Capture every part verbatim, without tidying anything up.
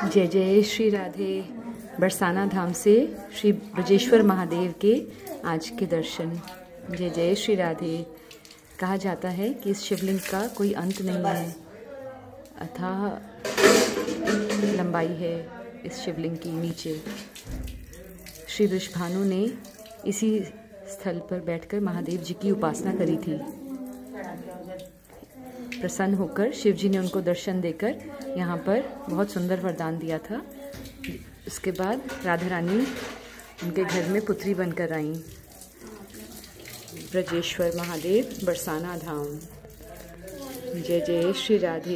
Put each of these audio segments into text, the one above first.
जय जय श्री राधे। बरसाना धाम से श्री ब्रजेश्वर महादेव के आज के दर्शन। जय जय श्री राधे। कहा जाता है कि इस शिवलिंग का कोई अंत नहीं है, अथाह लंबाई है इस शिवलिंग की। नीचे श्री वृषभानु ने इसी स्थल पर बैठकर महादेव जी की उपासना करी थी। प्रसन्न होकर शिव जी ने उनको दर्शन देकर यहाँ पर बहुत सुंदर वरदान दिया था। उसके बाद राधा रानी उनके घर में पुत्री बनकर आईं। ब्रजेश्वर महादेव बरसाना धाम। जय जय श्री राधे।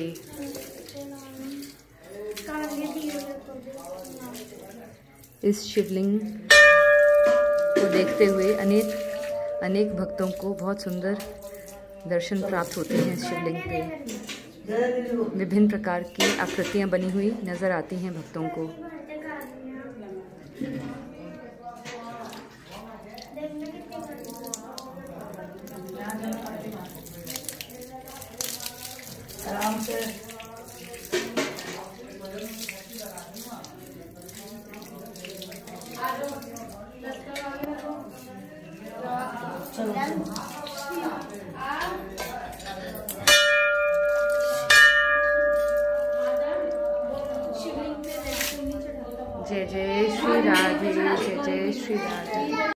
इस शिवलिंग को देखते हुए अनेक अनेक भक्तों को बहुत सुंदर दर्शन प्राप्त होते हैं। इस शिवलिंग पे विभिन्न प्रकार की आकृतियां बनी हुई नजर आती हैं भक्तों को। जय जय श्री राधे। जय जय श्री राधे।